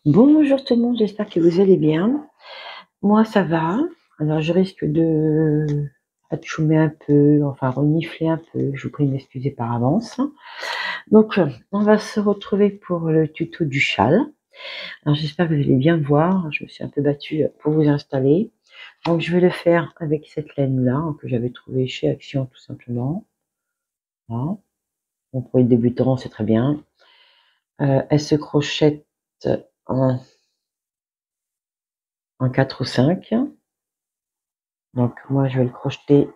Bonjour tout le monde, j'espère que vous allez bien. Moi, ça va. Alors, je risque de atchoumer un peu, enfin renifler un peu. Je vous prie de m'excuser par avance. Donc, on va se retrouver pour le tuto du châle. Alors, j'espère que vous allez bien voir. Je me suis un peu battue pour vous installer. Donc, je vais le faire avec cette laine-là que j'avais trouvée chez Action, tout simplement. Voilà. Donc, pour les débutants, c'est très bien. Elle se crochette en 4 ou 5. Donc, moi, je vais le crocheter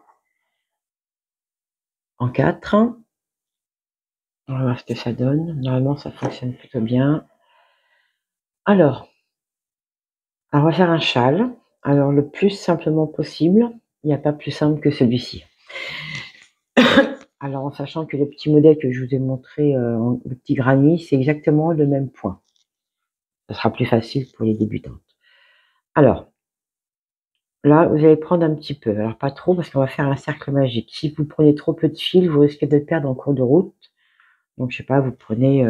en 4. On va voir ce que ça donne. Normalement, ça fonctionne plutôt bien. Alors, on va faire un châle. Alors, le plus simplement possible. Il n'y a pas plus simple que celui-ci. Alors, en sachant que le petit modèle que je vous ai montré, le petit granit, c'est exactement le même point. Ça sera plus facile pour les débutantes. Alors, là, vous allez prendre un petit peu. Alors, pas trop, parce qu'on va faire un cercle magique. Si vous prenez trop peu de fil, vous risquez de le perdre en cours de route. Donc, je sais pas, vous prenez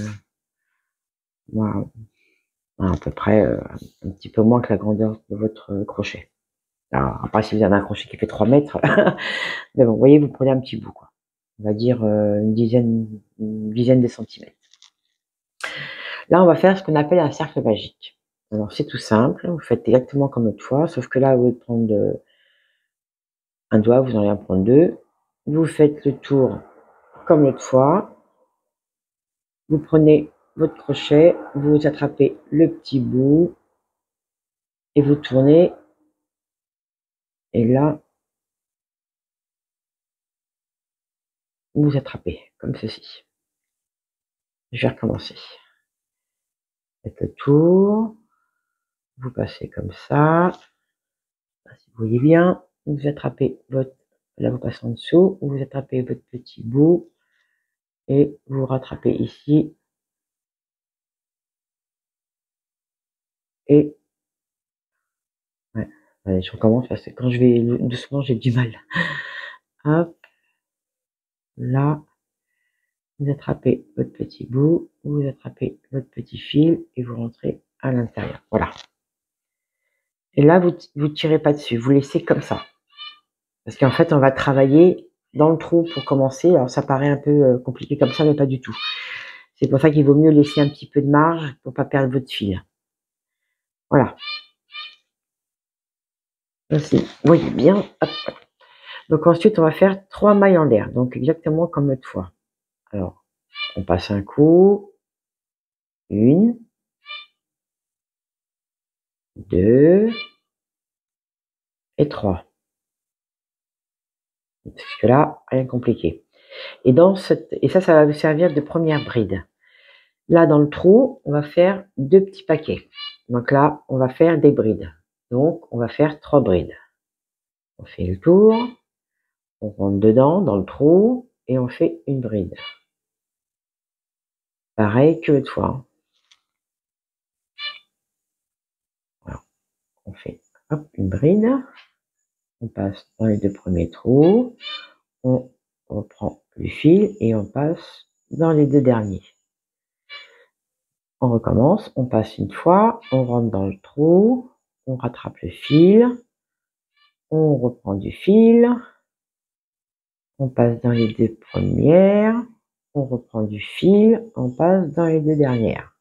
voilà, à peu près un petit peu moins que la grandeur de votre crochet. Alors, après, si vous avez un crochet qui fait 3 mètres, mais bon, vous voyez, vous prenez un petit bout, quoi. On va dire une dizaine de centimètres. Là, on va faire ce qu'on appelle un cercle magique. Alors, c'est tout simple. Vous faites exactement comme l'autre fois, sauf que là, au lieu de prendre un doigt, vous en allez en prendre deux. Vous faites le tour comme l'autre fois. Vous prenez votre crochet, vous attrapez le petit bout et vous tournez. Et là, vous attrapez comme ceci. Je vais recommencer. Faites le tour. Vous passez comme ça. Si vous voyez bien, vous attrapez votre, là vous passez en dessous, vous attrapez votre petit bout et vous rattrapez ici et ouais. Allez, je recommence parce que quand je vais doucement, j'ai du mal. Hop, là, vous attrapez votre petit bout, vous attrapez votre petit fil et vous rentrez à l'intérieur. Voilà. Et là, vous tirez pas dessus, vous laissez comme ça. Parce qu'en fait, on va travailler dans le trou pour commencer. Alors, ça paraît un peu compliqué comme ça, mais pas du tout. C'est pour ça qu'il vaut mieux laisser un petit peu de marge pour pas perdre votre fil. Voilà. Ainsi, vous voyez bien. Hop. Donc ensuite, on va faire 3 mailles en l'air. Donc exactement comme l'autre fois. Alors, on passe un coup. 1, 2 et 3. Jusque là, rien de compliqué. Et ça va vous servir de première bride. Là, dans le trou, on va faire 2 petits paquets. Donc là, on va faire des brides. Donc, on va faire 3 brides. On fait le tour, on rentre dedans, dans le trou, et on fait une bride. Pareil que l'autre fois. Voilà. On fait hop, une bride. On passe dans les 2 premiers trous. On reprend le fil et on passe dans les 2 derniers. On recommence, on passe une fois, on rentre dans le trou, on rattrape le fil, on reprend du fil, on passe dans les 2 premières, on reprend du fil, on passe dans les 2 dernières.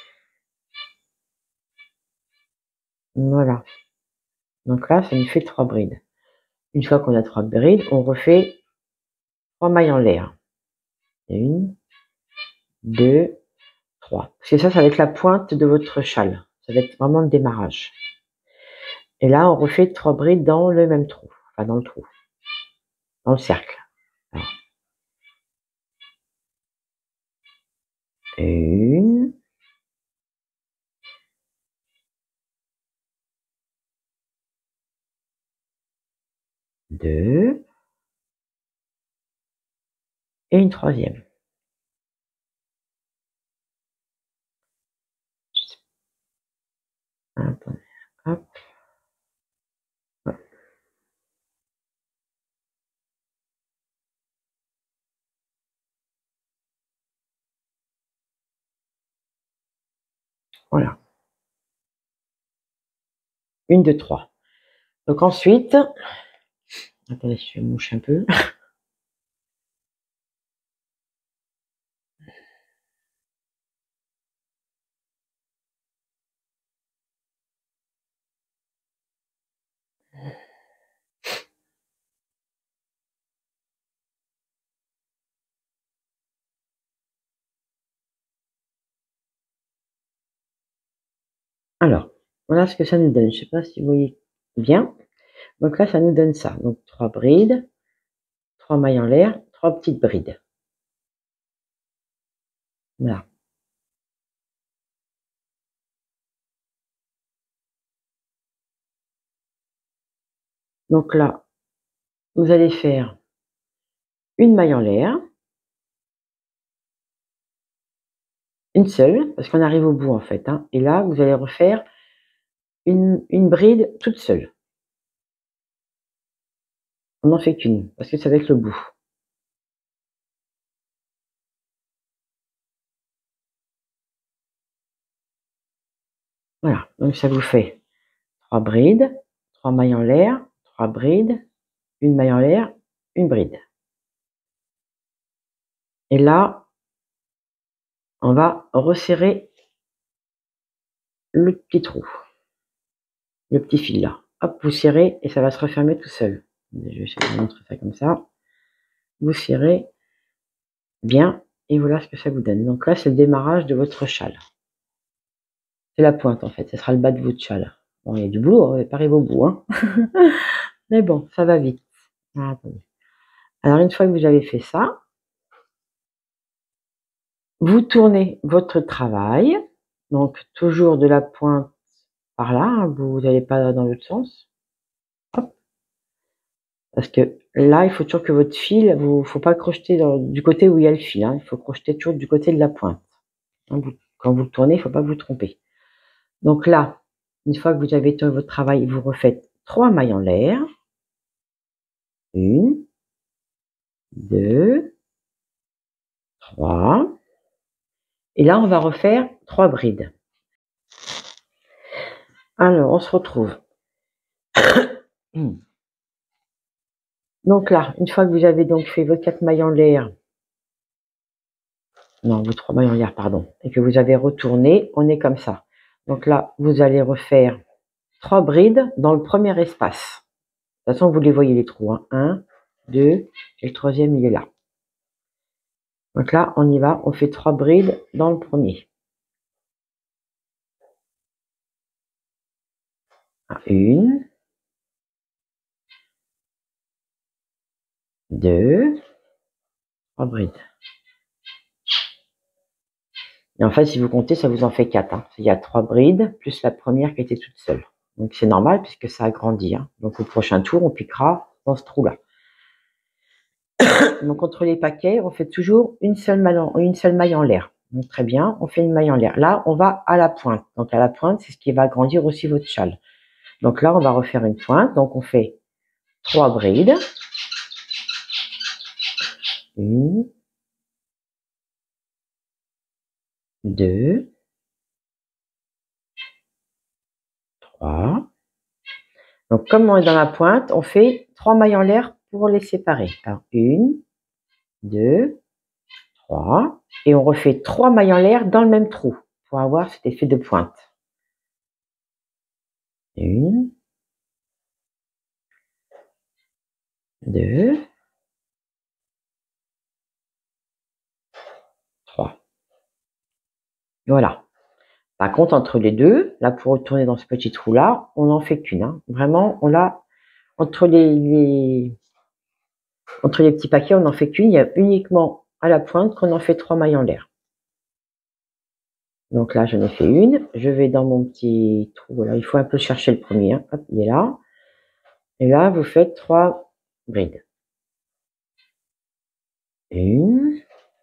Voilà. Donc là, ça nous fait 3 brides. Une fois qu'on a 3 brides, on refait 3 mailles en l'air. 1, 2, 3. Parce que ça va être la pointe de votre châle. Ça va être vraiment le démarrage. Et là, on refait 3 brides dans le même trou. Enfin, dans le trou. Dans le cercle. Alors, 1, 2 et une troisième. Attendez. Hop. Hop. Voilà. 1, 2, 3. Donc ensuite, attendez, je vais moucher un peu. Alors, voilà ce que ça nous donne. Je ne sais pas si vous voyez bien. Donc là, ça nous donne ça. Donc 3 brides, 3 mailles en l'air, 3 petites brides. Voilà. Donc là, vous allez faire une maille en l'air, une seule, parce qu'on arrive au bout en fait. Hein. Et là, vous allez refaire une bride toute seule. On n'en fait qu'une, parce que ça va être le bout. Voilà, donc ça vous fait 3 brides, 3 mailles en l'air, 3 brides, une maille en l'air, une bride. Et là, on va resserrer le petit trou, le petit fil là. Hop, vous serrez et ça va se refermer tout seul. Je vais essayer de vous montrer ça comme ça. Vous serrez bien et voilà ce que ça vous donne. Donc là, c'est le démarrage de votre châle. C'est la pointe en fait, ce sera le bas de votre châle. Bon, il y a du boulot, on va pas arriver au bout. Hein. Mais bon, ça va vite. Ah, attendez. Alors une fois que vous avez fait ça, vous tournez votre travail, donc toujours de la pointe par là, hein, vous n'allez pas dans l'autre sens. Hop. Parce que là, il faut toujours que votre fil, faut pas crocheter du côté où il y a le fil, hein, il faut crocheter toujours du côté de la pointe. Hein, quand vous le tournez, il ne faut pas vous tromper. Donc là, une fois que vous avez tourné votre travail, vous refaites 3 mailles en l'air. 1, 2, 3. Et là, on va refaire 3 brides. Alors, on se retrouve. Donc là, une fois que vous avez donc fait vos 4 mailles en l'air, non, vos 3 mailles en l'air, pardon, et que vous avez retourné, on est comme ça. Donc là, vous allez refaire 3 brides dans le premier espace. De toute façon, vous les voyez les trous. Hein. 1, 2, et le troisième, il est là. Donc là, on y va, on fait 3 brides dans le premier. 1, 2, 3 brides. Et en fait, si vous comptez, ça vous en fait 4. Hein. Il y a 3 brides, plus la première qui était toute seule. Donc c'est normal puisque ça a grandi. Hein. Donc au prochain tour, on piquera dans ce trou-là. Donc entre les paquets, on fait toujours une seule maille en l'air. Donc très bien, on fait une maille en l'air. Là, on va à la pointe. Donc à la pointe, c'est ce qui va agrandir aussi votre châle. Donc là, on va refaire une pointe. Donc on fait 3 brides. 1, 2, 3. Donc comme on est dans la pointe, on fait 3 mailles en l'air pour les séparer. Alors 1, 2, 3. Et on refait 3 mailles en l'air dans le même trou pour avoir cet effet de pointe. 1, 2, 3. Voilà. Par contre, entre les deux, là, pour retourner dans ce petit trou-là, on n'en fait qu'une. Hein. Vraiment, on l'a entre les petits paquets, on n'en fait qu'une. Il y a uniquement à la pointe qu'on en fait 3 mailles en l'air. Donc là, j'en ai fait une. Je vais dans mon petit trou. Voilà, il faut un peu chercher le premier. Hein. Hop, il est là. Et là, vous faites 3 brides. 1,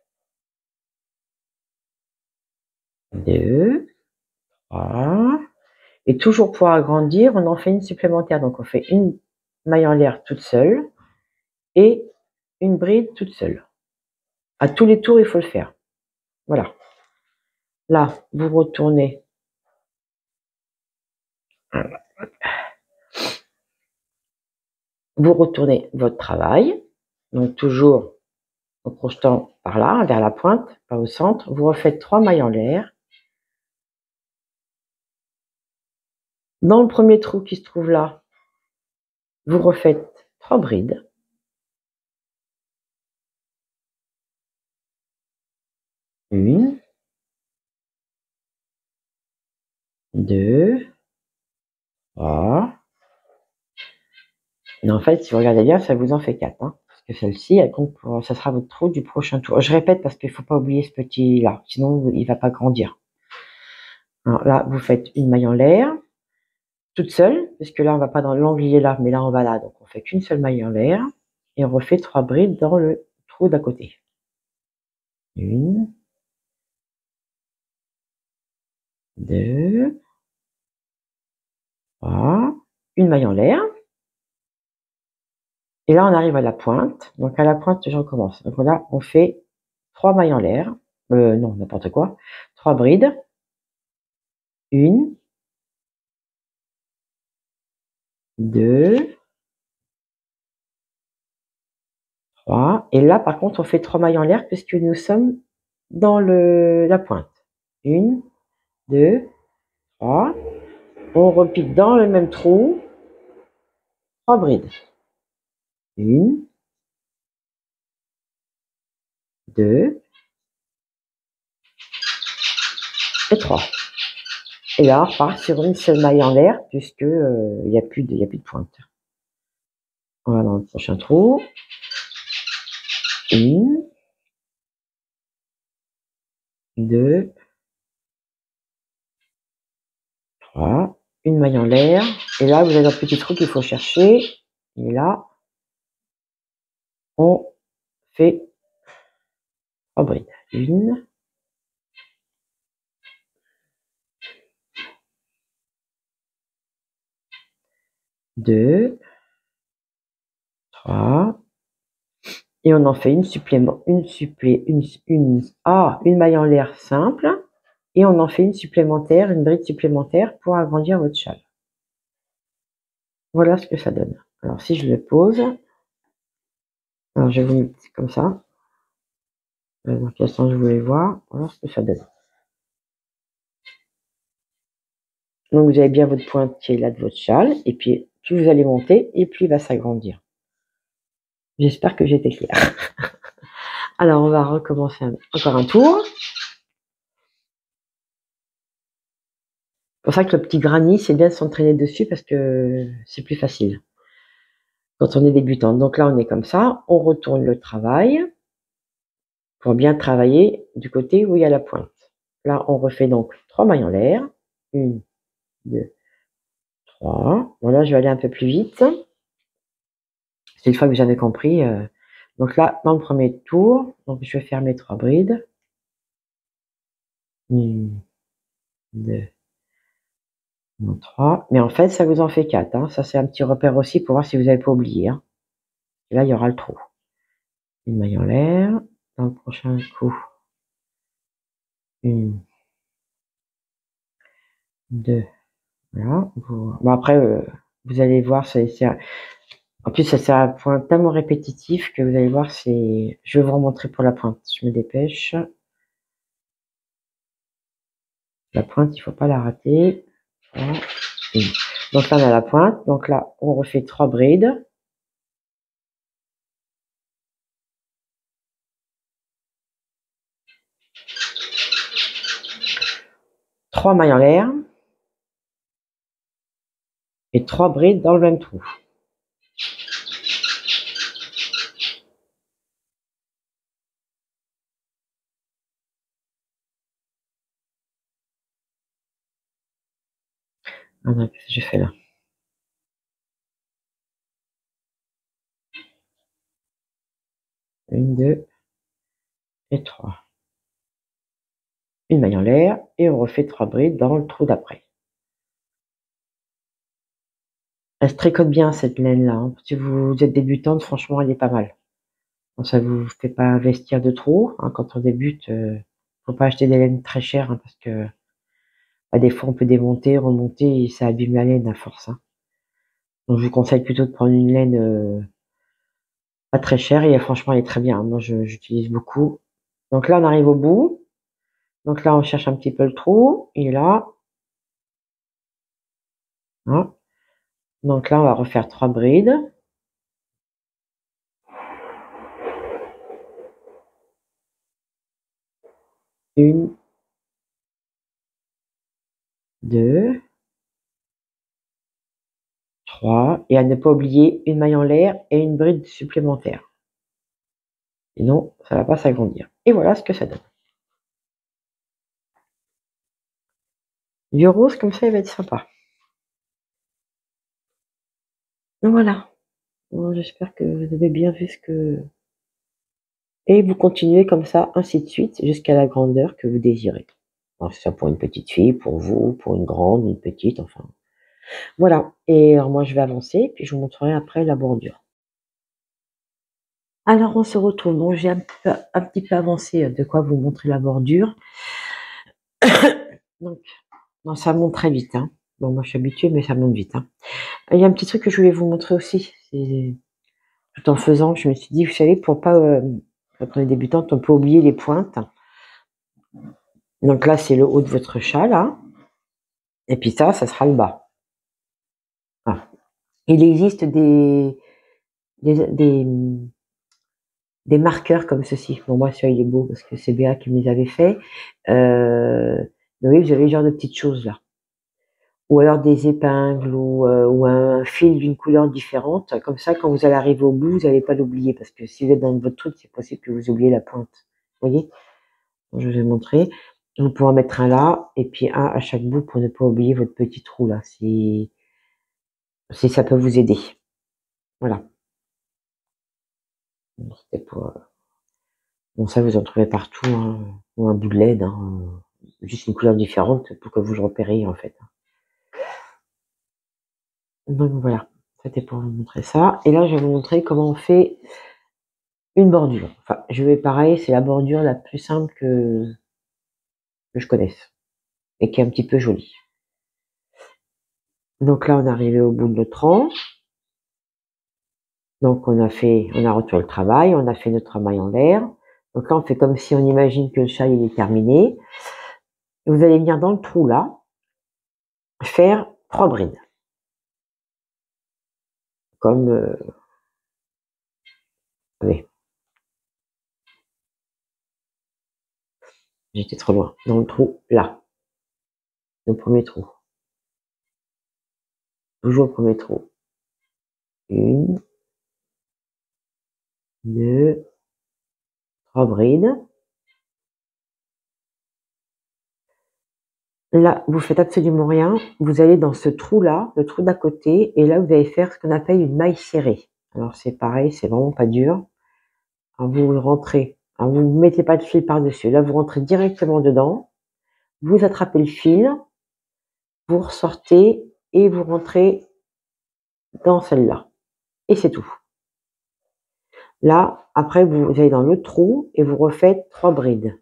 2, 3. Et toujours pour agrandir, on en fait une supplémentaire. Donc on fait une maille en l'air toute seule et une bride toute seule. À tous les tours, il faut le faire. Voilà. Là, vous retournez. vous retournez votre travail, donc toujours en projetant par là, vers la pointe, pas au centre. Vous refaites 3 mailles en l'air. Dans le premier trou qui se trouve là, vous refaites 3 brides. Une, deux, trois. Et en fait, si vous regardez bien, ça vous en fait 4. Hein, parce que celle-ci, elle compte pour, ça sera votre trou du prochain tour. Je répète parce qu'il ne faut pas oublier ce petit-là, sinon il ne va pas grandir. Alors là, vous faites une maille en l'air, toute seule, puisque là, on va pas dans l'angle, il est là, mais là, on va là. Donc, on fait qu'une seule maille en l'air, et on refait 3 brides dans le trou d'à côté. Une, deux, trois, une maille en l'air. Et là, on arrive à la pointe. Donc, à la pointe, je recommence. Donc là, on fait 3 mailles en l'air. Non, n'importe quoi. 3 brides. Une, deux, trois. Et là, par contre, on fait 3 mailles en l'air puisque nous sommes dans la pointe. Une, deux, trois. On repique dans le même trou. 3 brides. Une, deux et 3. Et là, on repart sur une seule maille en l'air puisque il n'y a plus de pointe. On va dans le prochain trou. Une, deux, trois, une maille en l'air. Et là, vous avez un petit trou qu'il faut chercher. Et là, on fait 3 brides. Une, deux, trois. Et on en fait une maille en l'air simple. Et on en fait une supplémentaire, une bride supplémentaire pour agrandir votre châle. Voilà ce que ça donne. Alors, si je le pose, alors je vais vous mettre comme ça. Dans quel sens je voulais voir. Voilà ce que ça donne. Donc, vous avez bien votre pointe qui est là de votre châle. Et puis, plus vous allez monter, et plus il va s'agrandir. J'espère que j'étais claire. Alors, on va recommencer encore un tour. C'est pour ça que le petit granit, c'est bien de s'entraîner dessus parce que c'est plus facile quand on est débutant. Donc là, on est comme ça. On retourne le travail pour bien travailler du côté où il y a la pointe. Là, on refait donc 3 mailles en l'air. Une, deux, trois. Voilà, je vais aller un peu plus vite. C'est une fois que j'avais compris. Donc là, dans le premier tour, donc je vais faire mes 3 brides. Une, deux, trois. Mais en fait, ça vous en fait 4. Hein. Ça, c'est un petit repère aussi pour voir si vous n'avez pas oublié. Hein. Et là, il y aura le trou. Une maille en l'air. Dans le prochain coup, une, deux. Voilà. Bon, après, vous allez voir, en plus, ça c'est un point tellement répétitif que vous allez voir, je vais vous remontrer pour la pointe. Je me dépêche. La pointe, il faut pas la rater. Voilà. Donc là, on a la pointe. Donc là, on refait 3 brides. Trois mailles en l'air. Et 3 brides dans le même trou. Qu'est-ce que j'ai fait là? Une, deux et 3. Une maille en l'air et on refait 3 brides dans le trou d'après. Elle se tricote bien cette laine-là. Hein. Si vous êtes débutante, franchement, elle est pas mal. Donc, ça vous fait pas investir de trop. Hein. Quand on débute, faut pas acheter des laines très chères hein, parce que des fois on peut démonter, remonter et ça abîme la laine à force. Hein. Donc, je vous conseille plutôt de prendre une laine pas très chère et franchement, elle est très bien. Moi, j'utilise beaucoup. Donc là, on arrive au bout. Donc là, on cherche un petit peu le trou. Il est là. Hein. Donc là, on va refaire 3 brides. Une, deux, trois. Et à ne pas oublier une maille en l'air et une bride supplémentaire. Sinon, ça va pas s'agrandir. Et voilà ce que ça donne. Du rose, comme ça, il va être sympa. Donc voilà. Bon, j'espère que vous avez bien vu ce que... Et vous continuez comme ça, ainsi de suite, jusqu'à la grandeur que vous désirez. Alors, c'est ça pour une petite fille, pour vous, pour une grande, une petite, enfin. Voilà. Et alors, moi, je vais avancer, puis je vous montrerai après la bordure. Alors, on se retrouve. Donc, j'ai un petit peu avancé de quoi vous montrer la bordure. Donc, non, ça monte très vite, hein. Bon, moi, je suis habituée, mais ça monte vite, hein. Il y a un petit truc que je voulais vous montrer aussi. C'est tout en faisant, je me suis dit, vous savez, pour pas, quand on est débutante, on peut oublier les pointes. Donc là, c'est le haut de votre chat, là. Et puis ça sera le bas. Ah. Il existe des, des marqueurs comme ceci. Bon, moi, celui-là, il est beau parce que c'est Béa qui me les avait fait. Mais oui, vous avez ce genre de petites choses là. Ou alors des épingles ou un fil d'une couleur différente. Comme ça, quand vous allez arriver au bout, vous n'allez pas l'oublier. Parce que si vous êtes dans votre truc, c'est possible que vous oubliez la pointe. Vous voyez? Je vous ai montré. Vous pouvez en mettre un là et puis un à chaque bout pour ne pas oublier votre petit trou là. Si ça peut vous aider. Voilà. C'était pour... Bon, ça, vous en trouvez partout, hein. Ou un bout de LED, hein. Juste une couleur différente pour que vous le repériez, en fait. Donc voilà, c'était pour vous montrer ça. Et là, je vais vous montrer comment on fait une bordure. Enfin, je vais pareil, c'est la bordure la plus simple que je connaisse et qui est un petit peu jolie. Donc là, on est arrivé au bout de notre rang. Donc on a retourné le travail, on a fait notre maille en l'air. Donc là, on fait comme si on imagine que le chat il est terminé. Vous allez venir dans le trou là, faire 3 brides. Comme allez, j'étais trop loin. Dans le trou là, le premier trou. Toujours le premier trou. Une, deux, 3 brides. Là, vous faites absolument rien. Vous allez dans ce trou-là, le trou d'à côté, et là, vous allez faire ce qu'on appelle une maille serrée. Alors, c'est pareil, c'est vraiment pas dur. Alors, vous rentrez. Alors, vous ne mettez pas de fil par-dessus. Là, vous rentrez directement dedans. Vous attrapez le fil. Vous ressortez et vous rentrez dans celle-là. Et c'est tout. Là, après, vous allez dans le trou et vous refaites 3 brides.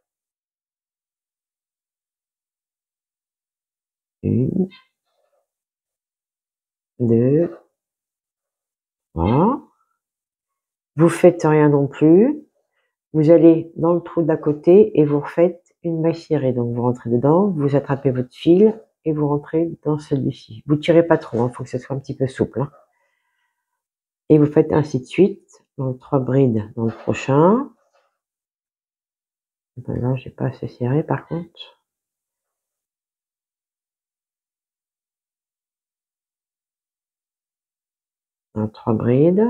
Une, deux, trois. Vous faites rien non plus. Vous allez dans le trou d'à côté et vous refaites une maille serrée. Donc vous rentrez dedans, vous attrapez votre fil et vous rentrez dans celui-ci. Vous tirez pas trop, il faut que ce soit un petit peu souple, hein. Et vous faites ainsi de suite. Donc 3 brides dans le prochain. Ben là, j'ai pas assez serré par contre. 3 brides.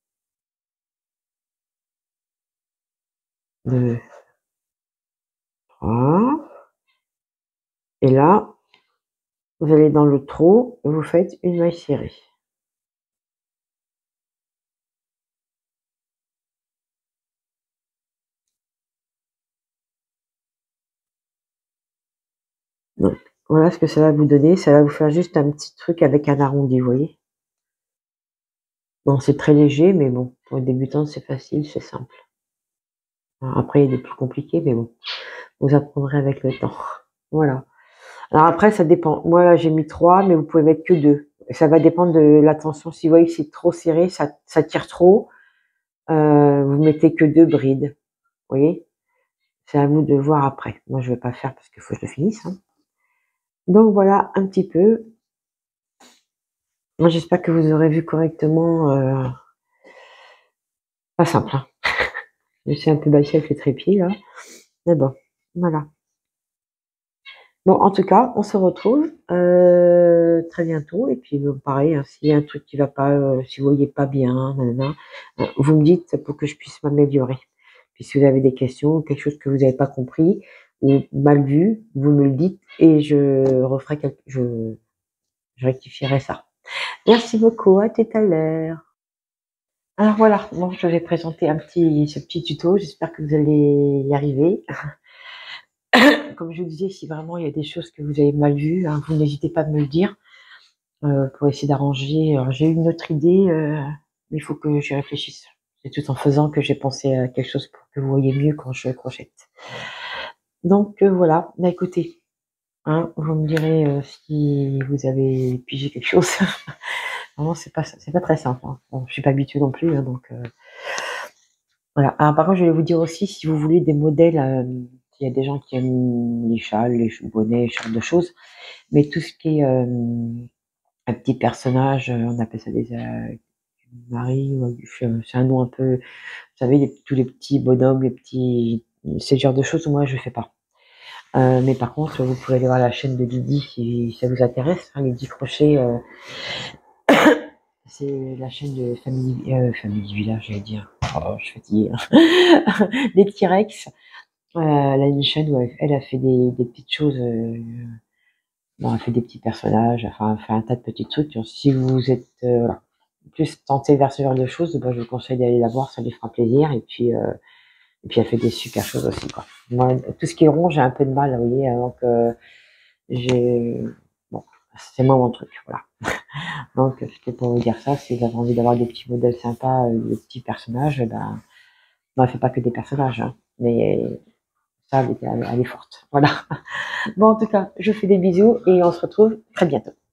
2, 3. Et là, vous allez dans le trou et vous faites une maille serrée. Donc, voilà ce que ça va vous donner. Ça va vous faire juste un petit truc avec un arrondi, vous voyez. Bon, c'est très léger, mais bon, pour une débutante, c'est facile, c'est simple. Après, il y a des plus compliqués, mais bon, vous apprendrez avec le temps. Voilà. Alors après, ça dépend. Moi, là, j'ai mis 3, mais vous pouvez mettre que 2. Ça va dépendre de la tension. Si vous voyez que c'est trop serré, ça tire trop, vous mettez que 2 brides. Vous voyez? C'est à vous de voir après. Moi, je vais pas faire parce qu'il faut que je le finisse, hein. Donc voilà un petit peu. Moi, j'espère que vous aurez vu correctement. Pas simple, hein. Je suis un peu bâchée avec les trépieds là. Mais bon, voilà. Bon, en tout cas, on se retrouve très bientôt. Et puis, pareil, hein, s'il y a un truc qui va pas, si vous voyez pas bien, nanana, vous me dites pour que je puisse m'améliorer. Puis, si vous avez des questions, quelque chose que vous n'avez pas compris ou mal vu, vous me le dites et je referai je rectifierai ça. Merci beaucoup, à tout à l'heure. Alors voilà, bon, je vais présenter ce petit tuto. J'espère que vous allez y arriver. Comme je vous disais, si vraiment il y a des choses que vous avez mal vues, hein, vous n'hésitez pas à me le dire pour essayer d'arranger. Alors, j'ai une autre idée, mais il faut que j'y réfléchisse. C'est tout en faisant que j'ai pensé à quelque chose pour que vous voyez mieux quand je crochette. Donc voilà, bah écoutez, hein, vous me direz si vous avez pigé quelque chose. Vraiment, c'est pas très simple, hein. Bon, je suis pas habituée non plus, hein, donc voilà. Alors, par contre, je vais vous dire aussi, si vous voulez des modèles, il y a des gens qui aiment les châles, les bonnets, ce genre de choses, mais tout ce qui est un petit personnage, on appelle ça des Marie, c'est un nom un peu, vous savez, tous les petits bonhommes, les petits, c'est le genre de choses où moi je fais pas. Mais par contre, vous pouvez aller voir la chaîne de Lydie si ça vous intéresse, hein, Lydie Crochet, c'est la chaîne de Family Village, j'allais dire. Oh, je suis fatiguée, hein. Des T-Rex. Elle a une chaîne où elle a fait des petites choses. Bon, elle fait des petits personnages, enfin, elle fait un tas de petits trucs. Si vous êtes voilà, plus tenté vers ce genre de choses, bah, je vous conseille d'aller la voir, ça lui fera plaisir. Et puis elle fait des super choses aussi, quoi. Moi, tout ce qui est rond, j'ai un peu de mal, vous voyez, donc j'ai bon, c'est moi mon truc, voilà. Donc c'était pour vous dire ça. Si vous avez envie d'avoir des petits modèles sympas, des petits personnages, ben, elle fait pas que des personnages, hein, mais ça, elle est forte, voilà. Bon, en tout cas, je vous fais des bisous et on se retrouve très bientôt.